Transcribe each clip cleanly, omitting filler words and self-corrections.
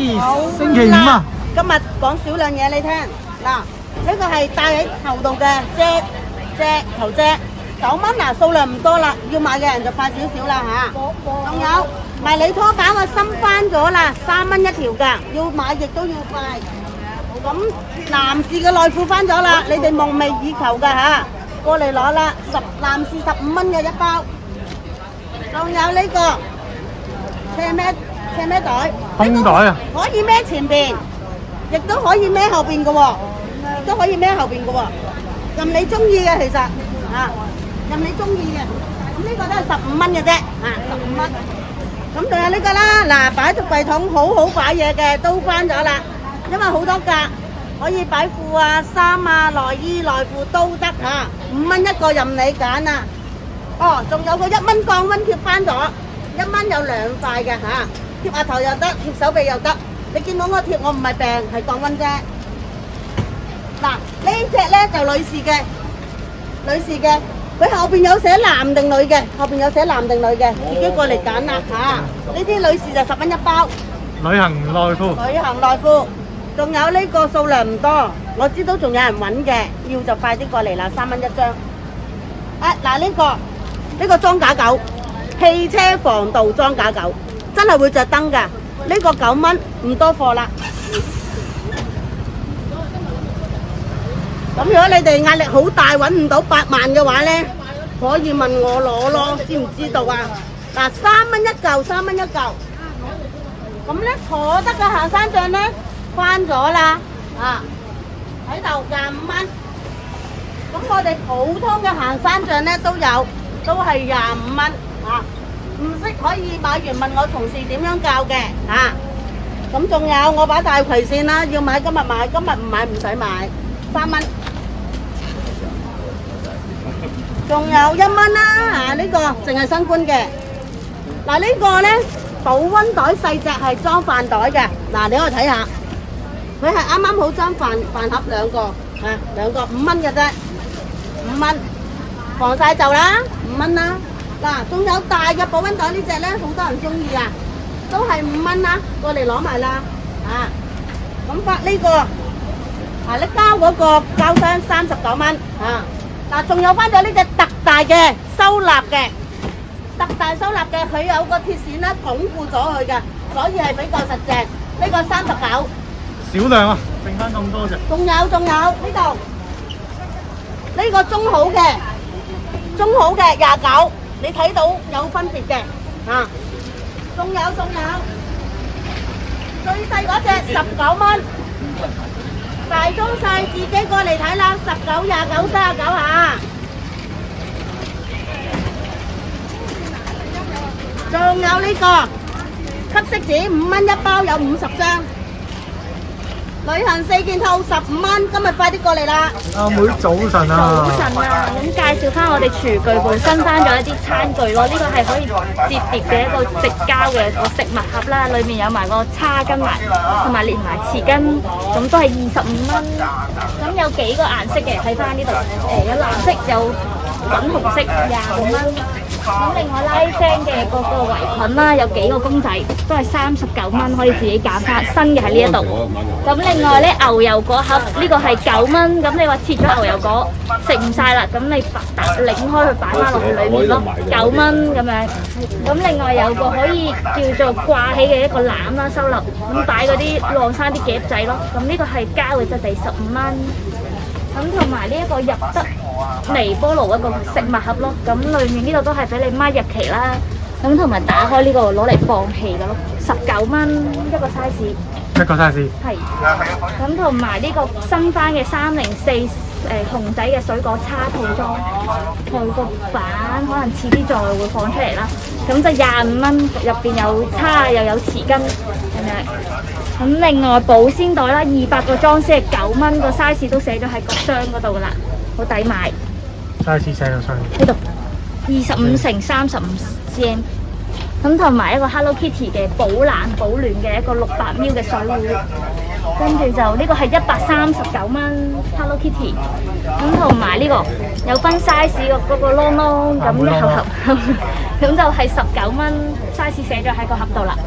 星期五啊！ 今日講少量嘢你聽嗱，呢個係戴喺頭度嘅頭遮，9蚊嗱，數量唔多啦，要買嘅人就快少少啦嚇。仲有迷你拖把我新翻咗啦，3蚊一條㗎，要買亦都要快。咁男士嘅內褲翻咗啦，你哋夢寐以求㗎嚇，過嚟攞啦，男士15蚊嘅一包。仲有呢個車咩袋？ 空袋啊！ 可以孭前邊，亦都可以孭後邊嘅喎，任你中意嘅其實啊，任你中意嘅。咁呢個都係15蚊嘅啫，啊15蚊。咁仲有呢個啦，嗱擺喺櫃桶好好擺嘢嘅都翻咗啦，因為好多格可以擺褲啊、衫啊、內衣內褲都得嚇，5蚊一個任你揀啊。哦，仲有個1蚊降溫貼翻咗，1蚊有2塊嘅嚇。貼額頭又得，貼手臂又得。你見到我貼，我唔係病，係降溫啫。嗱，呢隻咧就女士嘅，佢後邊有寫男定女嘅，自己過嚟揀啦嚇。呢啲女士就10蚊一包。 旅行內褲， 仲有呢個數量唔多，我知道仲有人揾嘅，要就快啲過嚟啦，3蚊一張。嗱呢個裝假狗，汽車防盜裝假狗。真係會着燈㗎，呢個9蚊，唔多貨啦。咁如果你哋壓力好大，揾唔到8萬嘅話咧，可以問我攞咯，知唔知道啊？嗱，3蚊一嚿。咁咧坐得嘅行山杖咧翻咗啦，啊喺度25蚊。咁我哋普通嘅行山杖咧都有，都係25蚊啊。唔識可以買完問我同事點樣教嘅嚇，咁仲有我把大葵扇啦，要買今日買，今日唔買唔使買，3蚊。仲有1蚊啦，呢個淨係新冠嘅。嗱呢個咧保溫袋細隻係裝飯袋嘅，嗱你可以睇下，佢係啱啱好裝飯盒兩個5蚊嘅啫，5蚊防曬袖啦，5蚊啦。嗱，仲有大嘅保溫袋呢隻咧，好多人中意啊，都係5蚊啦，過嚟攞埋啦，啊，咁發呢個，你膠嗰個膠箱39蚊，啊，嗱，仲有翻咗呢隻特大嘅收納嘅，佢有個鐵線咧鞏固咗佢嘅，所以係比較實淨，呢個39。 少量啊，剩翻咁多隻。 仲有呢度，呢個中好嘅29。你睇到有分別嘅，啊，仲有，最細嗰隻19蚊，大中細自己過嚟睇啦，19、29、39啊。仲有呢個吸色紙5蚊一包，有50張。旅行4件套15蚊，今日快啲過嚟啦！ 阿妹早晨啊！ 咁介紹翻我哋廚具部新翻咗一啲餐具咯，呢個係可以摺疊嘅一個直膠嘅個食物盒啦，裏面有埋個叉巾埋，同埋連埋匙羹，咁都係25蚊。咁有幾個顏色嘅，睇翻呢度，有藍色，有粉紅色，25蚊。咁另外拉聲嘅嗰個圍裙啦，有幾個公仔，都係39蚊，可以自己揀翻。新嘅喺呢一度。咁另外咧牛油果盒呢個係9蚊，咁你話切咗牛油果食唔晒啦，咁你擰開佢擺翻落去裏面咯，9蚊咁樣。咁另外有個可以叫做掛起嘅一個籃啦，收納咁擺嗰啲晾衫啲夾仔咯。咁呢個係膠嘅質地15蚊。咁同埋呢一個入得微波爐一個食物盒咯，咁裏面呢度都係俾你孖日期啦。咁同埋打開呢個攞嚟放氣嘅咯，19蚊一個 size。係。咁同埋呢個新翻嘅304熊仔嘅水果叉套裝，佢個版可能遲啲再會放出嚟啦。咁就25蚊，入邊有叉又有匙羹咁樣。咁另外保鮮袋啦，200個裝先係9蚊，個 size 都寫咗喺個箱嗰度噶啦，好抵買。 size 寫咗上呢度25乘35 cm。咁同埋一個 Hello Kitty 嘅保冷保暖嘅一個600ml嘅水壺，跟住就呢個係139蚊 Hello Kitty。咁同埋呢個有分 size 嗰個窿窿咁一盒盒，咁就係19蚊 size 寫咗喺個盒度啦。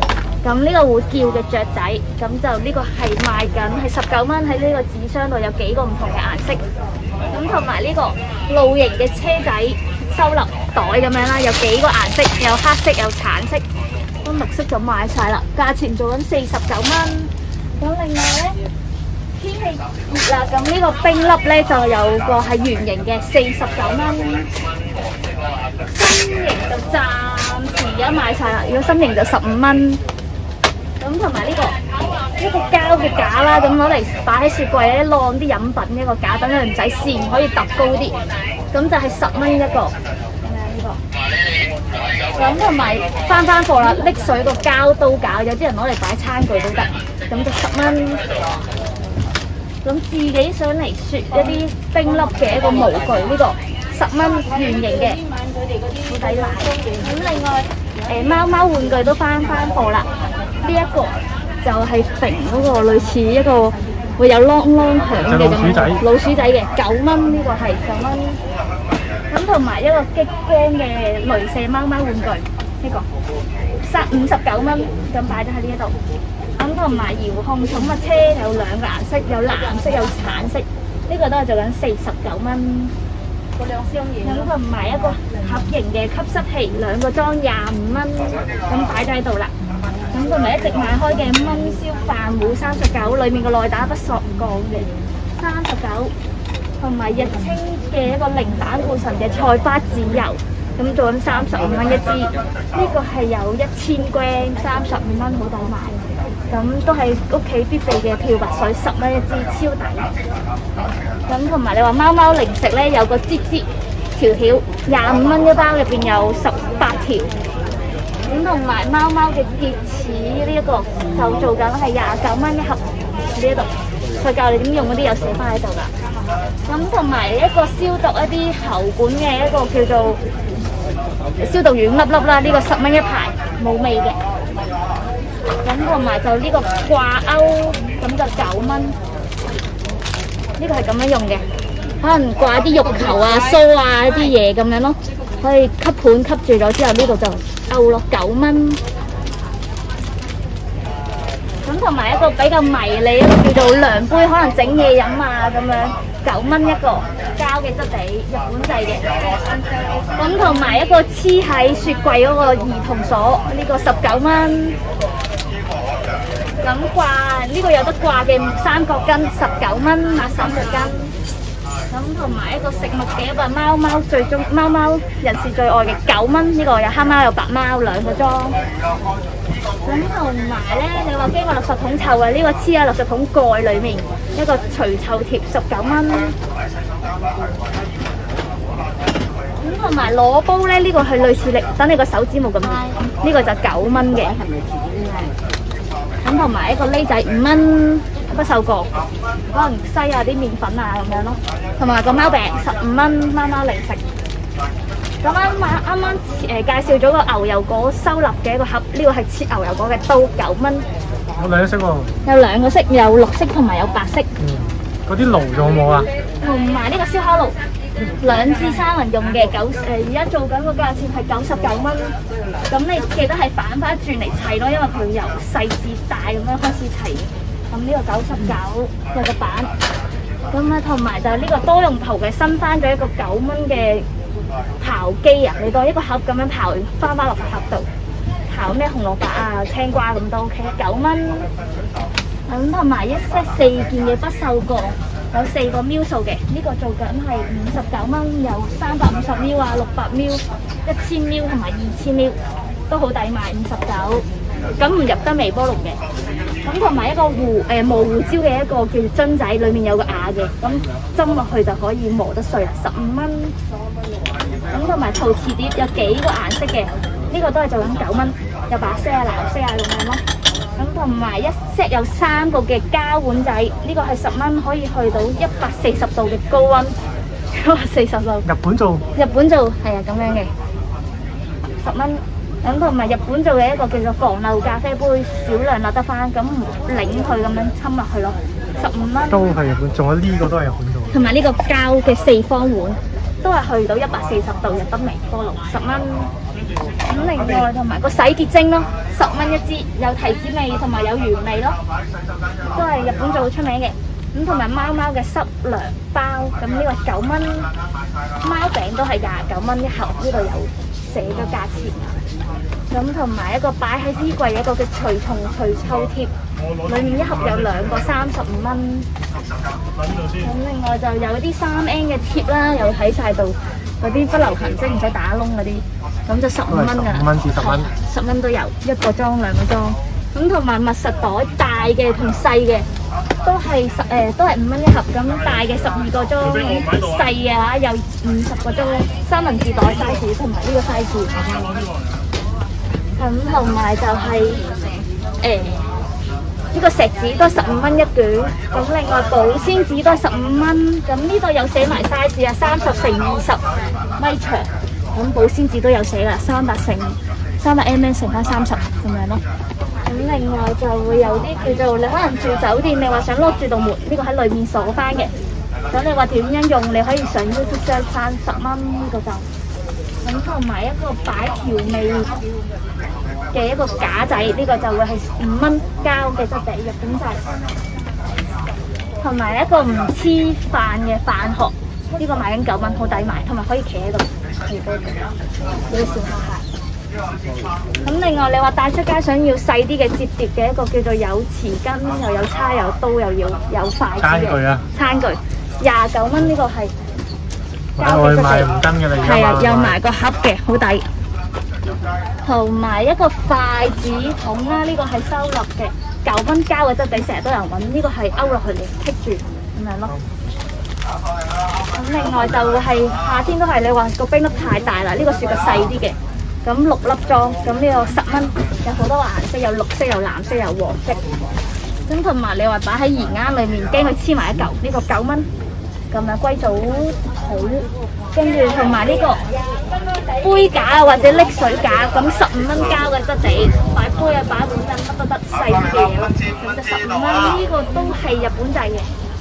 咁呢個會叫嘅雀仔，咁就呢個係賣緊係19蚊，喺呢個紙箱度有幾個唔同嘅顏色，咁同埋呢個露營嘅車仔收納袋咁樣啦，有幾個顏色，有黑色有橙色，咁綠色就賣晒啦，價錢做緊49蚊。咁另外咧，天氣熱啦，咁呢個冰粒咧就有個係圓形嘅49蚊，心形就暫時而家賣晒啦，如果心形就15蚊。咁同埋呢個膠嘅架啦，咁攞嚟擺喺雪櫃咧，晾啲飲品一個架，等佢唔使跣，可以揼高啲。咁就係10蚊一個。呢個。咁同埋翻貨啦，拎水個膠刀架，有啲人攞嚟擺餐具都得。咁就10蚊。咁自己想嚟雪一啲冰粒嘅一個模具，呢個10蚊圓形嘅，好抵買。咁另外貓貓玩具都翻貨啦。呢一個就係揈嗰個類似一個會有啷啷響嘅咁樣老鼠仔嘅9蚊，呢個係9蚊。咁同埋一個激光嘅鐳射貓貓玩具，呢個59蚊，咁擺咗喺呢一度。咁同埋遙控寵物車有2個顏色，有藍色有橙色，呢個都係做緊49蚊。咁同埋一個盒型嘅吸濕器，2個裝25蚊，咁擺咗喺度啦。咁同埋一直賣開嘅燜燒飯糊39，裡面個內打不鏽鋼嘅39，同埋日清嘅一個零膽固醇嘅菜花籽油，咁做緊35蚊一支。呢個係有1000 gram， 32蚊，好抵買。咁都係屋企必備嘅漂白水，10蚊一支，超抵。咁同埋你話貓貓零食咧，有個唧唧條條25蚊一包，入邊有18條。咁同埋貓貓嘅潔齒呢一個就做緊係29蚊一盒，呢一度佢教你點用嗰啲有寫翻喺度㗎。咁同埋一個消毒一啲喉管嘅一個叫做消毒丸粒粒啦，呢個10蚊一排，冇味嘅。咁同埋就呢個掛鈎，咁就9蚊。呢個係咁樣用嘅，可能掛啲肉球啊、須啊一啲嘢咁樣咯，可以吸盤吸住咗之後，呢度就勾咯，9蚊。咁同埋一個比較迷你一個叫做涼杯，可能整嘢飲啊咁樣，9蚊一個，膠嘅質地，日本製嘅。咁同埋一個黐喺雪櫃嗰個兒童鎖，呢個19蚊。咁掛呢個有得掛嘅三角巾19蚊，買3隻巾。咁同埋一個食物嘅一個貓貓人士最愛嘅9蚊，呢個有黑貓有白貓2個裝。咁同埋咧，你話經過垃圾桶臭嘅呢個黐喺垃圾桶蓋裏面一個除臭貼19蚊。咁同埋攞煲咧，呢個係類似等你個手指冇咁熱，呢個就9蚊嘅。咁同埋一個呢仔5蚊，不鏽鋼，可能西下啲麵粉啊咁樣咯。同埋個貓餅15蚊，貓貓零食。咁啱介紹咗個牛油果收納嘅一個盒，呢個係切牛油果嘅刀9蚊。 有2色喎。有 2個色，有綠色同埋有白色。 嗰啲爐仲有冇啊？ 同埋呢個燒烤爐，2支3人用嘅而家做緊個價錢係99蚊。咁你記得係反翻轉嚟砌咯，因為佢由細至大咁樣開始砌。咁呢個99個板。咁啊，同埋就呢個多用途嘅新翻咗一個9蚊嘅刨機啊！你當一個盒咁樣刨翻落個盒度，刨咩紅蘿蔔啊、青瓜咁都 OK， 9蚊。咁同埋一 set 4件嘅不鏽鋼，有4個ml數嘅，呢個做緊係59蚊，有350 ml啊、600 ml、1000 ml 同埋2000 ml，都好抵買59。咁唔入得微波爐嘅。咁同埋一個磨胡椒嘅一個叫樽仔，裡面有個瓦嘅，咁斟落去就可以磨得碎啦，15蚊。咁同埋陶瓷碟有幾個顏色嘅，呢個都係做緊9蚊，有白色啊、藍色啊咁樣咯。咁同埋一 set 有3個嘅膠碗仔，呢個係10蚊，可以去到140度嘅高溫，140度。 日本做係啊，咁樣嘅10蚊。咁同埋日本做嘅一個叫做防漏咖啡杯，少量落得翻，咁擰佢咁樣侵落去咯，15蚊。 都係日本，仲有呢個都係日本做。 同埋呢個膠嘅4方碗， 都係去到140度日本微波爐10蚊。咁另外同埋個洗潔精咯，10蚊一支，有提子味同埋有原味咯，都係日本做好出名嘅。咁同埋貓貓嘅濕糧包，咁呢個9蚊，貓餅都係29蚊一盒，呢度有寫咗價錢。咁同埋一個擺喺衣櫃一個嘅除蟲除臭貼，裡面一盒有2個35蚊。咁另外就有啲3N 嘅貼啦，有喺晒度，嗰啲不留痕跡唔使打窿嗰啲，咁就15蚊㗎啦。 5蚊至10蚊 ，10蚊都有，1個裝2個裝。咁同埋密實袋大嘅同細嘅都係5蚊一盒，咁大嘅12個裝，細嘅嚇有50個裝，3文治袋 size 同埋呢個 size。咁同埋就係呢個錫紙都係15蚊一卷，咁另外保鮮紙都係15蚊，咁呢度有寫埋 size 啊，30乘20米長，咁保鮮紙都有寫㗎，300ml 乘翻30咁樣咯。咁另外就會有啲叫做你可能住酒店，你話想 lock 住道門，呢個喺裏面鎖翻嘅。咁你話點樣用，你可以上 YouTube search 翻10蚊呢個就。咁同埋一個擺調味嘅一個架仔，呢個就會係5蚊膠嘅質地日本仔，同埋一個唔黐飯嘅飯殼，呢個賣緊9蚊，好抵買，同埋可以企喺度，俾小客客。咁另外你話帶出街想要細啲嘅摺疊嘅一個叫做有匙羹，又有叉有刀又要有筷子嘅餐具，29蚊呢個係。 我去買5斤嘅啦， 係啊，有埋個盒嘅，好抵。同埋一個筷子筒啦，呢個係收納嘅，9蚊膠嘅質地，成日都有人揾，呢個係勾落去嚟棘住咁樣咯。咁另外就係夏天都係你話個冰粒太大啦，呢個雪櫃細啲嘅，咁6粒裝，咁呢個10蚊，有好多顏色，有綠色、有藍色、有黃色。咁同埋你話擺喺鹽罌裏面，驚佢黐埋一嚿，呢個9蚊。咁啊，龜棗好，跟住同埋呢個杯架啊，或者拎水架，咁15蚊膠嘅質地，擺杯啊、擺碗啊，乜都得，細啲嘅嘢咯，咁就15蚊，呢個都係日本製嘅。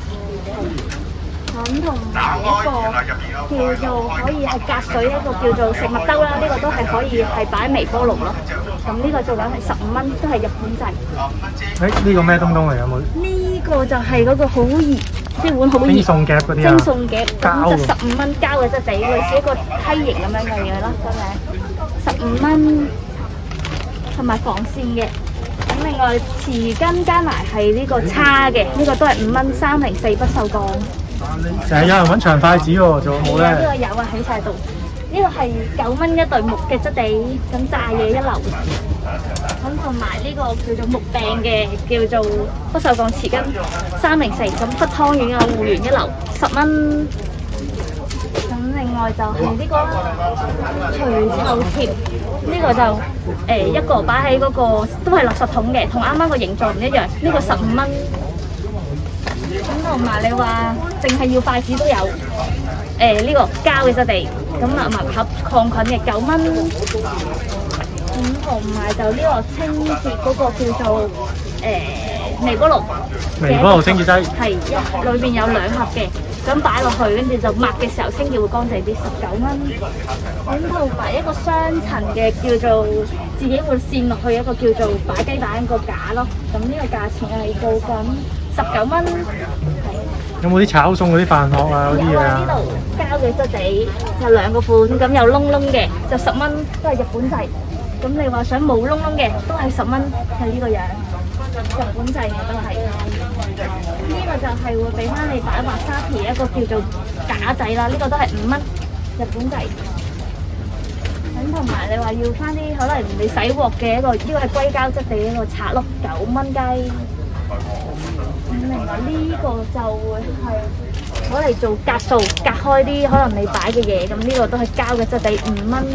咁同埋一個叫做可以係隔水一個叫做食物兜啦，呢個都係可以係擺微波爐咯。咁呢個做緊係15蚊，都係日本製。 呢個咩東東嚟？有冇？ 呢個就係嗰個好熱。啲碗好熱， 蒸餸夾嗰啲啊， 蒸餸夾咁就15蚊膠嘅質地，類似一個梯形咁樣嘅嘢咯，個名15蚊，同埋防線嘅。咁另外匙羹加埋係呢個叉嘅，呢個都係5蚊304不鏽鋼。 成日有人揾長筷子喎，仲有冇咧？ 呢個有啊，喺晒度。呢個係9蚊一對木嘅質地，咁炸嘢一流。咁同埋呢個叫做木柄嘅叫做不鏽鋼匙羹304，咁忽湯圓啊、芋圓一流10蚊。咁另外就係呢個除臭貼，呢個就一個擺喺嗰個都係垃圾桶嘅，同啱啱個形狀唔一樣。呢個15蚊。咁同埋你話淨係要筷子都有，呢個膠嘅質地，咁啊密盒抗菌嘅9蚊。咁同埋就呢個清潔嗰個叫做微波爐， 微波爐清潔劑， 係裏邊有2盒嘅，咁擺落去跟住就抹嘅時候清潔會乾淨啲，19蚊。咁同埋一個雙層嘅叫做自己會線落去一個叫做擺雞蛋個架咯，咁呢個價錢係做緊19蚊。 有冇啲炒餸嗰啲飯殼啊嗰啲嘢啊？ 呢度膠嘅質地有2個款，咁有窿窿嘅就10蚊，都係日本製。咁你話想冇窿窿嘅都係10蚊，係呢個樣，日本製嘅都係。呢個就係會俾翻你擺滑沙皮一個叫做架仔啦，呢個都係5蚊，日本製。咁同埋你話要翻啲可能你洗鑊嘅一個，呢個係硅膠質地一個刷咯，9蚊雞。咁另外呢個就會係攞嚟做格數，隔開啲可能你擺嘅嘢，咁呢個都係膠嘅質地5蚊。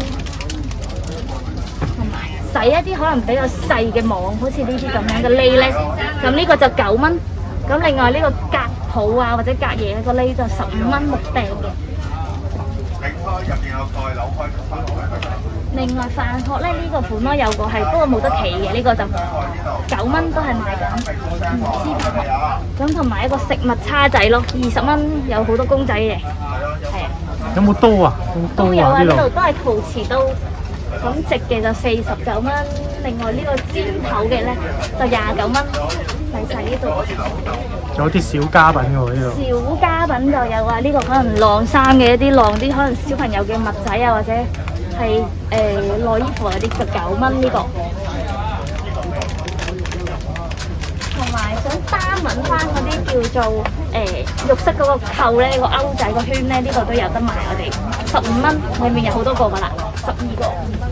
同埋洗一啲可能比較細嘅網，好似呢啲咁樣嘅喱咧，咁呢個就9蚊。咁另外呢個隔鋪啊或者隔嘢個喱就15蚊木訂嘅。另外飯殼咧呢個款咯，有個係不過冇得企嘅，呢個就9蚊都係賣緊唔黐飯殼。咁同埋一個食物叉仔咯，20蚊有好多公仔嘅，係啊， 有冇刀啊？有冇都有啊， 刀啊？呢度呢度都係陶瓷刀，咁直嘅就49蚊，另外呢個尖頭嘅咧就29蚊，睇晒呢度。 仲有啲小家品嘅喎呢度。 小家品就有啊，呢個可能晾衫嘅一啲晾啲可能小朋友嘅襪仔啊，或者係內衣褲嗰啲就9蚊呢個。同埋想單揾翻嗰啲叫做肉色嗰個扣咧，個勾仔個圈咧，呢個都有得賣我哋15蚊，裏面有好多個㗎啦，12個。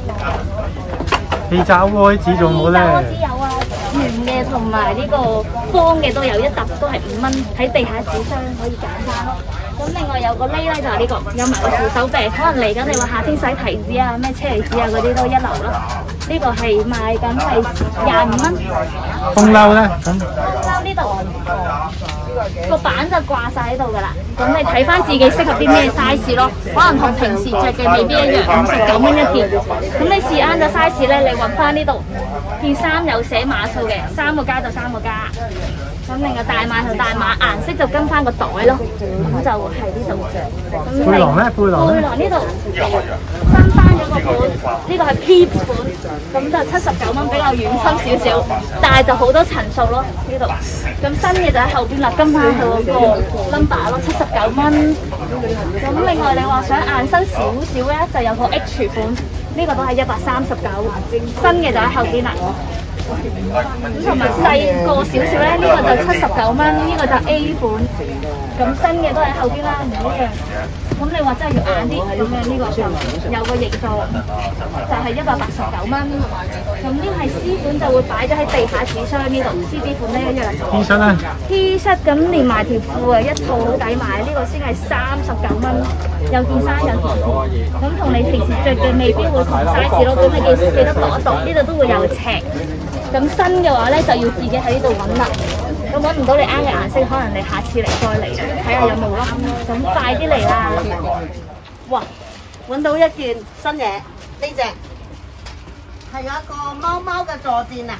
氣炸鍋啲紙仲有冇咧？ 氣炸鍋紙有啊，圓嘅同埋呢個方嘅都有，一沓都係5蚊，喺地下紙箱可以揀翻。咁另外有個呢就係呢個，有埋個扶手臂，可能嚟緊你話夏天洗提子啊、咩車厘子啊嗰啲都一流啦。呢個係賣緊係25蚊。 風褸咧，咁風褸呢度個板就掛晒喺度㗎啦。咁你睇翻自己適合啲咩 size 咯，可能同平時着嘅未必一樣，59蚊一件。咁你試啱咗 size 咧，你揾翻呢度件衫有寫碼數嘅，3個加就3個加。咁另外大碼同大碼顏色就跟翻個袋咯，咁就係呢度。 背囊咧，背囊咧。 背囊呢度新翻咗個款，呢個係 P 款，咁就79蚊，比較軟身少少，但係就好多層數咯呢度。咁新嘅就喺後邊啦，跟翻佢嗰個 number 咯，79蚊。咁另外你話想硬身少少咧，就有個 H 款，呢個都係139，新嘅就喺後邊啦。咁同埋細個少少咧，呢個就79蚊，呢個就 A 款。咁新嘅都喺後邊啦，唔一樣。咁你話真係要硬啲咁樣，呢個就有個形狀，就係189蚊。咁呢係 C 款就會擺咗喺地下紙箱呢度 ，CD 款呢一樣。 T 恤咧 ？T 恤咁連埋條褲啊，一套好抵買，呢個先係39蚊，有件衫有件褲。咁同你平時着嘅未必會同 size 咯，咁你記得度一度，呢度都會有尺。咁新嘅話咧就要自己喺呢度揾啦。咁揾唔到你啱嘅顏色，可能你下次嚟再嚟睇下有冇咯。咁快啲嚟啦！ 哇，揾到一件新嘢，呢只係有一個貓貓嘅坐墊啊，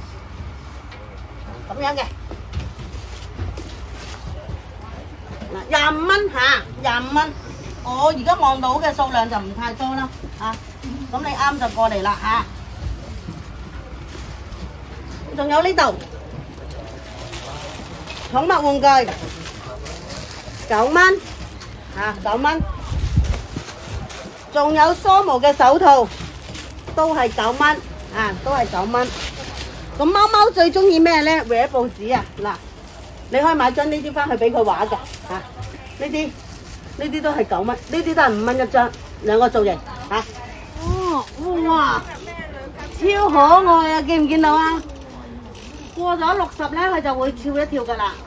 咁樣嘅。嗱，25蚊嚇，25蚊。我而家望到嘅數量就唔太多啦，嚇。咁你啱就過嚟啦嚇。仲有呢度寵物玩具9蚊嚇，9蚊。仲有梳毛嘅手套都係9蚊啊，都係9蚊。咁貓貓最中意咩咧？搲報紙啊！嗱，你可以買張呢啲翻去俾佢畫嘅嚇。呢啲都係9蚊，呢啲都係5蚊一張，兩個造型嚇。哦，哇，超可愛啊！見唔見到啊？過咗60咧，佢就會跳一跳噶啦。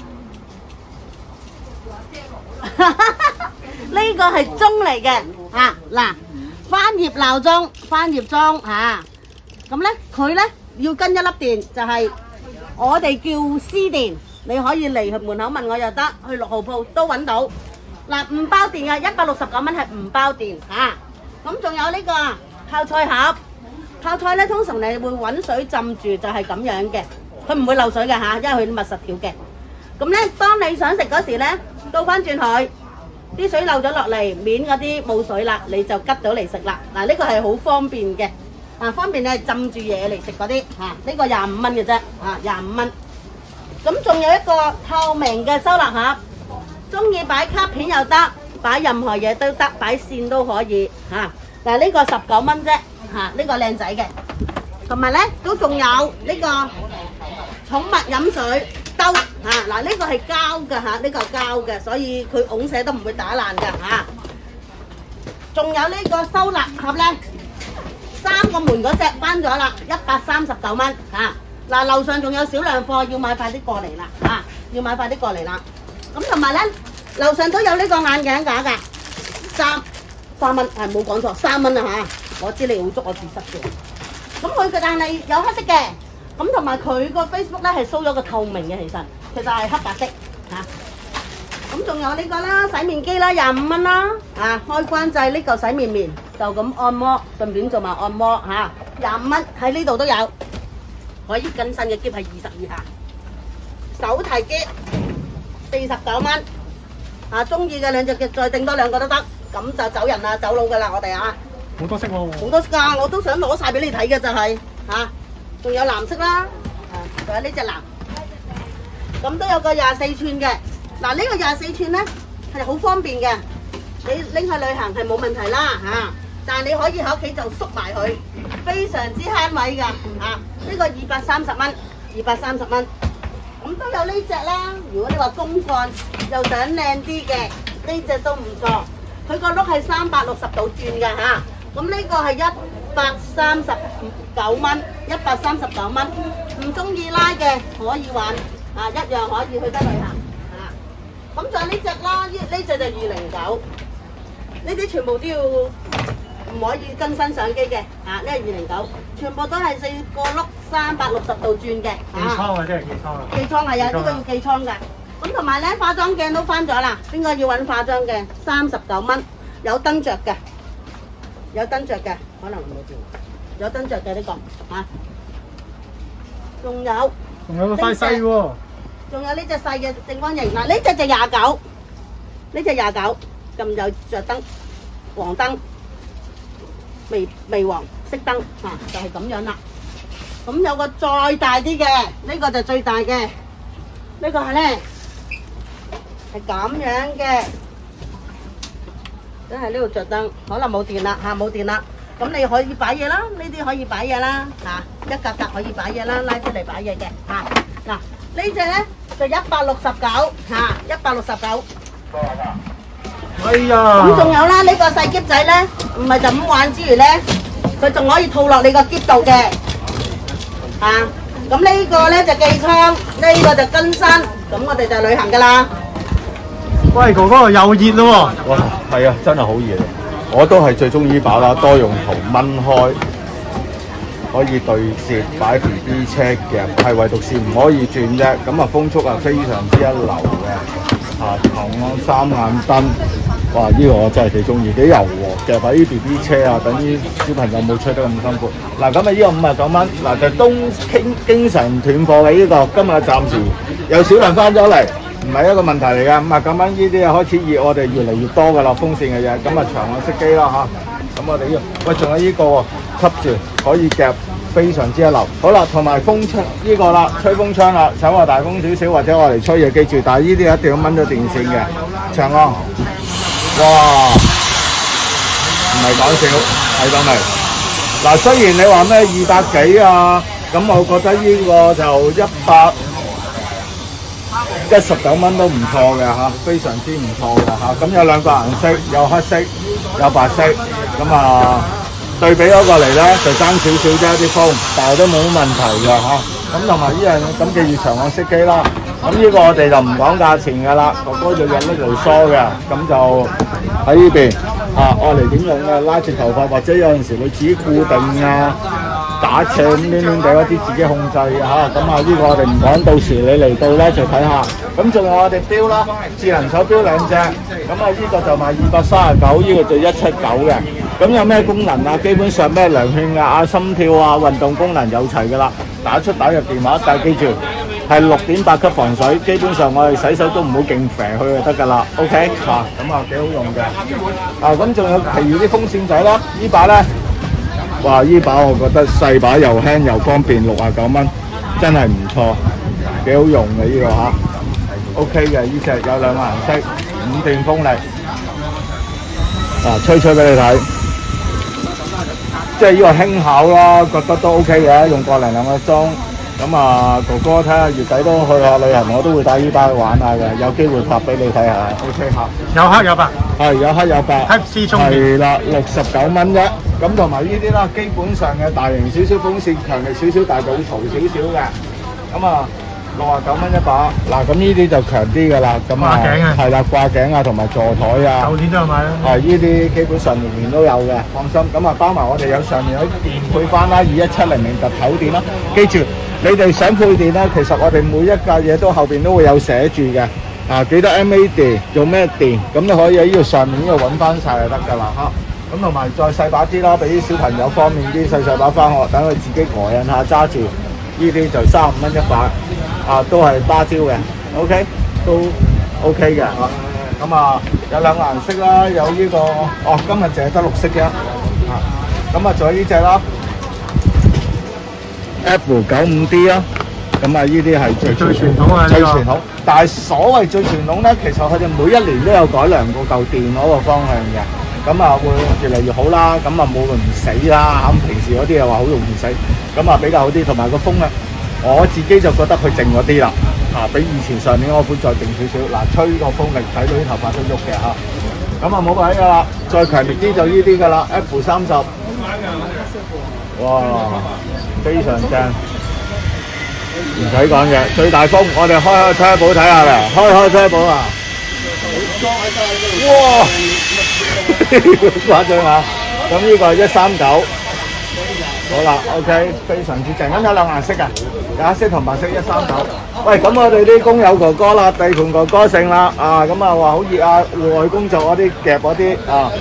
呢個係鐘嚟嘅嚇，嗱，翻葉鬧鐘，翻葉鐘嚇。咁咧，佢咧要跟一粒電，就係我哋叫絲電。你可以嚟門口問我又得，去6號鋪都揾到。嗱，唔包電嘅，169蚊係唔包電嚇。咁仲有呢個泡菜盒。泡菜咧，通常你會揾水浸住，就係咁樣嘅，佢唔會漏水嘅嚇，因為佢密實條嘅。咁咧，當你想食嗰時咧，倒翻轉佢，啲水漏咗落嚟，面嗰啲冇水啦，你就吉到嚟食啦。嗱，呢個係好方便嘅，方便你係浸住嘢嚟食嗰啲嚇。呢個25蚊嘅啫，25蚊。咁仲有一個透明嘅收納盒，中意擺卡片又得，擺任何嘢都得，擺線都可以嚇。嗱，呢個19蚊啫。呢個靚仔嘅，同埋咧都仲有呢個寵物飲水兜嗱，呢個係膠嘅嚇，呢個係膠嘅，所以佢㧬寫都唔會打爛嘅嚇。仲有呢個收納盒咧，3個門嗰隻翻咗啦，139蚊嚇。嗱，樓上仲有少量貨，要買快啲過嚟啦嚇，要買快啲過嚟啦。咁同埋咧，樓上都有呢個眼鏡架㗎，3蚊係冇講錯，3蚊啊嚇。我知你好捉我自失嘅，咁佢但係有黑色嘅，咁同埋佢個 Facebook 咧係 show 咗個透明嘅，其實係黑白色嚇。咁仲有呢個啦，洗面機啦，25蚊啦，開關掣呢個洗面棉就咁按摩，順便做埋按摩嚇，25蚊喺呢度都有，可以更新嘅喼係20以下，手提喼49蚊，中意嘅兩隻喼再訂多2個都得。 咁就走人啦，走佬噶啦，我哋啊， 好多色喎。 好多㗎，我都想攞晒俾你睇嘅就係嚇，仲有藍色啦，仲有呢隻藍，咁都有個24寸嘅。嗱呢個24寸咧係好方便嘅，你拎去旅行係冇問題啦嚇。但係你可以喺屋企就縮埋佢，非常之慳位㗎嚇。呢個230蚊，230蚊。咁都有呢隻啦。如果你話公幹又想靚啲嘅，呢隻都唔錯。佢個碌係360度轉㗎嚇。咁呢個係139蚊，139蚊。唔中意拉嘅可以玩啊，一樣可以去得旅行啊。咁仲有呢隻啦，呢隻就209。呢啲全部都要唔可以更新相機嘅啊！呢係209，全部都係4個碌360度轉嘅。 寄倉啊，即係寄倉啊！ 寄倉係啊，呢個要寄倉㗎。咁同埋咧，化妝鏡都翻咗啦。邊個要揾化妝鏡？39蚊，有燈着嘅，有燈着嘅，可能冇電，有燈着嘅呢個嚇。仲有個細細喎， 仲有呢隻細嘅正方形嗱，呢隻就29，呢隻29，咁有着燈，黃燈。微黃色燈嚇，就係咁樣啦。咁有個再大啲嘅，呢個就最大嘅。呢個係咧係咁樣嘅，真係呢度着燈，可能冇電啦嚇，冇電啦。咁你可以擺嘢啦，呢啲可以擺嘢啦嚇，一格格可以擺嘢啦，拉出嚟擺嘢嘅嚇。嗱呢隻咧就169嚇，169。 哎呀！ 咁仲有啦，呢個細篋仔咧，唔係就咁玩之餘咧，佢仲可以套落你個篋度嘅，啊！咁呢個咧就寄倉，呢個就跟身，咁我哋就旅行噶啦。 喂，哥哥又熱咯喎！ 哇，係啊，真係好熱啊！我都係最中意把啦，多用途掹開，可以對摺擺 BB 車嘅，係唯獨是唔可以轉啫。咁啊風速啊非常之一流嘅。長安3眼燈，哇！呢個我真係幾中意，幾柔和嘅，擺啲 BB 車啊，等啲小朋友冇吹得咁辛苦。嗱，咁啊呢個59蚊，嗱就經常斷貨嘅呢個，今日暫時有少量翻咗嚟，唔係一個問題嚟㗎。59蚊呢啲啊開始熱，我哋越嚟越多㗎啦，風扇嘅嘢。咁啊長按熄機啦嚇，咁我哋呢個，喂仲有呢個喎，吸住可以夾。非常之一流，好啦，同埋風窗呢個啦，吹風窗啦，手話大風少少或者我嚟吹嘢，記住，但係呢啲一定要掹咗電線嘅，長安，哇，唔係講笑，睇到未？嗱，雖然你話咩200幾啊，咁我覺得呢個就119蚊都唔錯嘅嚇，非常之唔錯嘅嚇。咁有兩個顏色，有黑色，有白色，咁啊。對比咗過嚟咧，就爭少少啫啲風，但係都冇乜問題㗎嚇。咁同埋呢樣，咁記住長按熄機啦。咁呢個我哋就唔講價錢㗎啦，哥哥就用呢條梳嘅，咁就喺呢邊愛嚟點用嘅，拉直頭髮或者有陣時你自己固定啊、打斜咁攣攣地嗰啲自己控制嘅嚇。咁啊呢個我哋唔講，到時你嚟到咧就睇下。咁仲有我哋錶啦，智能手錶2隻，咁啊呢個就賣239，呢個就179嘅。咁有咩功能啊？基本上咩量血壓啊、心跳啊、運動功能有齊㗎啦。打出打入電話，但係記住係6.8級防水，基本上我哋洗手都唔好勁肥去就得㗎啦。OK 嗱，咁啊幾好用嘅。咁仲有其餘啲風扇仔啦。呢把咧，哇！呢把我覺得細把又輕又方便，69蚊，真係唔錯，幾好用嘅呢個嚇。OK 嘅，呢隻有2個顏色，5段風力。吹俾你睇。即係呢個輕巧啦，覺得都 OK 嘅，用個零2個鐘。咁啊，哥哥睇下月底都去下旅行，我都會帶呢把去玩下嘅，有機會拍俾你睇下 ，OK 嚇。 有黑有白。係有黑有白。 黑絲充電。係啦 ，69蚊啫。咁同埋呢啲啦，基本上嘅大型少少風扇，強力少少，但係就會嘈少少嘅。咁啊。69蚊一把，嗱咁呢啲就強啲㗎啦，咁啊係啦，掛頸啊同埋座台啊， 舊年都有買啦。 呢啲基本上年年都有嘅，放心。咁啊包埋我哋有上面有電配翻啦，21700特頭電啦。記住，你哋想配電咧，其實我哋每一架嘢都後邊都會有寫住嘅，幾多 mA 電，用咩電，咁你可以喺呢度上面呢度揾翻晒就得㗎啦嚇。咁同埋再細把啲啦，俾啲小朋友方便啲，細把翻學，等佢自己呆印下揸住。呢啲就35蚊一把，都係芭蕉嘅 ，OK， 都 OK 嘅。 咁啊有兩個顏色啦，有呢個今日淨係得綠色嘅咁啊仲有呢隻啦 F95D 啦，咁啊呢啲係最傳統啊， 最傳統。但係所謂最傳統咧，其實佢哋每一年都有改良過舊電嗰個方向嘅，咁啊會越嚟越好啦，咁啊冇唔死啦，咁平時嗰啲又話好容易死，咁啊比較好啲，同埋個風咧，我自己就覺得佢靜咗啲啦，比以前上年嗰款再靜少少，吹個風力睇到啲頭髮都喐嘅咁啊冇計㗎啦，再強烈啲就呢啲㗎啦 ，F30，哇，非常正。唔使講嘅，最大風，我哋開Turbo睇下啦，開Turbo啊！哇，誇張啊！咁呢個係139，好啦 ，OK， 非常之正，咁有兩顏色嘅，有黑色同白色139。喂，咁我哋啲工友哥哥啦，地盤哥哥勝啦，咁啊話好熱啊，戶外工作嗰啲夾嗰啲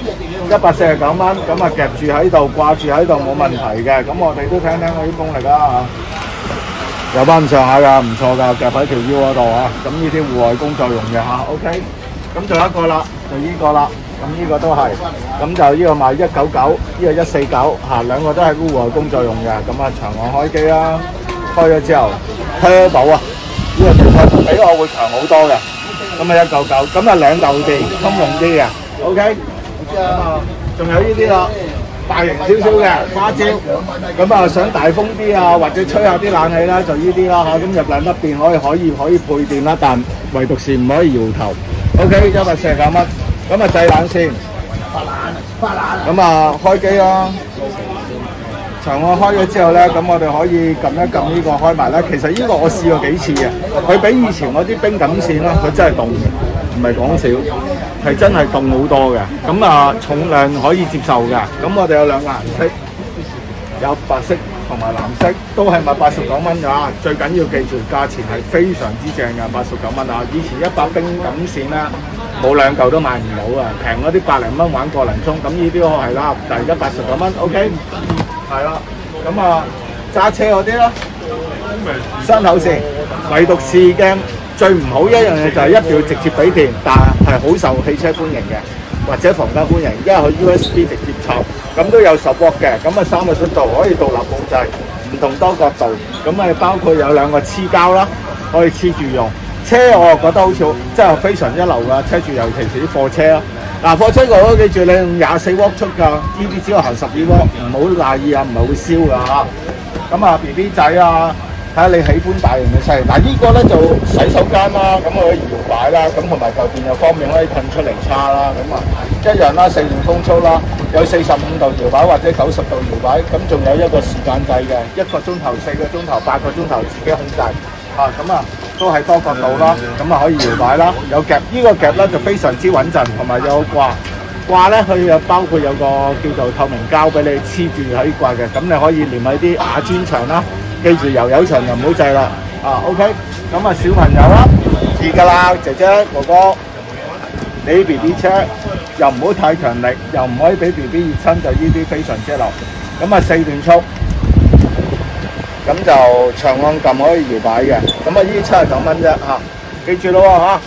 149蚊，咁啊夾住喺度，掛住喺度冇問題嘅，咁我哋都聽聽嗰啲功力啦有翻咁上下㗎，唔錯㗎，夾喺條腰嗰度咁呢啲戶外工作用嘅OK。咁仲有一個啦，就呢個啦，咁呢個都係，咁就呢個賣199，呢個149兩個都係戶外工作用嘅，咁啊長岸開機啦，開咗之後 Turbo呢個地方比我會強好多嘅，咁啊199，咁啊兩嚿電通用啲嘅 OK。咁啊仲有呢啲啦。大型少少嘅花椒，咁啊想大風啲啊，或者吹下啲冷氣啦，就呢啲啦咁入兩粒電可以配電啦，但唯獨是唔可以搖頭。OK， 149蚊，咁啊製冷先，咁啊開機啦。長岸開咗之後咧，咁我哋可以撳一撳呢個開埋啦。其實呢個我試過幾次嘅，佢比以前嗰啲冰感線啦，佢真係凍嘅，唔係講笑，係真係凍好多嘅。咁啊重量可以接受嘅。咁我哋有兩個顏色，有白色同埋藍色，都係賣89蚊㗎。最緊要記住價錢係非常之正嘅，89蚊啊！以前100冰感線啦，冇兩嚿都買唔到啊，平嗰啲百零蚊玩個零鐘，咁呢啲係啦，但係而家89蚊 ，OK。係啦，咁啊揸車嗰啲啦，雙頭線，唯獨是嘅最唔好一樣嘢就係一定要直接俾電，但係好受汽車歡迎嘅，或者房間歡迎，因為佢 USB 直接插，咁都有10W嘅，咁啊3個速度可以獨立控制，唔同多角度，咁啊包括有兩個黐膠啦，可以黐住用。車我覺得好似真係非常一流㗎，車住尤其是啲貨車啦。貨車我都記住你用24W出㗎，呢啲只要行12W，唔好大意啊，唔係會燒㗎咁啊 BB 仔啊，睇下你喜歡大型嘅細。嗱呢個咧就洗手間啦，咁可以搖擺啦，咁同埋舊電又方便可以褪出嚟叉啦，咁啊一樣啦，4段風速啦，有45度搖擺或者90度搖擺，咁仲有一個時間掣嘅，1個鐘頭、4個鐘頭、8個鐘頭自己控制。咁啊，都係多角度啦，咁啊可以搖擺啦，有夾，呢個夾咧就非常之穩陣，同埋有掛咧，佢又包括有個叫做透明膠俾你黐住喺掛嘅，咁你可以連喺啲瓦磚牆啦，記住油牆就唔好制啦，OK， 咁啊小朋友啦，易㗎啦，姐姐哥哥，你 BB 車又唔好太強力，又唔可以俾 BB 熱親，就呢啲非常之流，咁啊4段速。咁就長按撳可以搖擺嘅，咁啊呢啲79蚊啫記住咯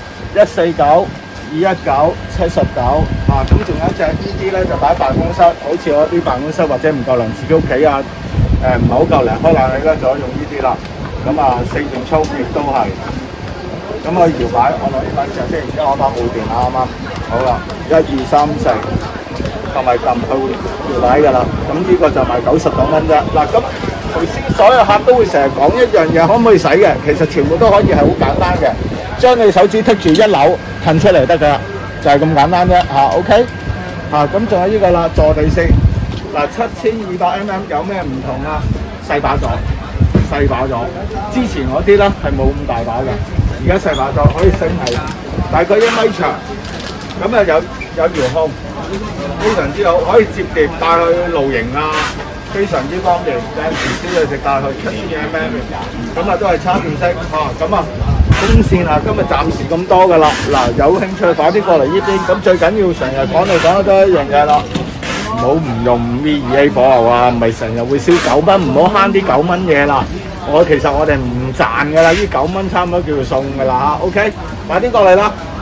149、219、79咁仲有一隻呢啲咧就擺辦公室，好似我啲辦公室或者唔夠涼自己屋企啊，唔係好夠涼開冷氣咧，就可以用呢啲啦。咁啊4段速亦都係，咁可以搖擺，我攞呢把上先，而家我把冇電啦啱啱，好啦1、2、3、4。同埋撳佢會搖擺㗎啦，咁呢個就賣99蚊啫。嗱，咁頭先所有客都會成日講一樣嘢，可唔可以洗嘅？其實全部都可以係好簡單嘅，將你手指剔住一扭，褪出嚟得㗎啦，就係咁簡單啫OK。咁仲有呢個啦，坐地式。嗱，7200mm 有咩唔同啊？細把咗，之前嗰啲咧係冇咁大把嘅，而家細把咗可以升係大概1米長，咁啊有遙控。非常之好，可以接電帶去露營啊，非常之方便。有陣時燒嘢食帶去72mm，咁啊都係插電式咁啊風扇啊，今日暫時咁多㗎啦。嗱，有興趣快啲過嚟呢邊。咁最緊要成日講嚟講去都一樣嘢啦，唔好唔用5V 2A 火牛啊，唔係成日會燒9蚊，唔好慳啲9蚊嘢啦。其實我哋唔賺㗎啦，呢9蚊差唔多叫做送㗎啦OK，快啲過嚟啦！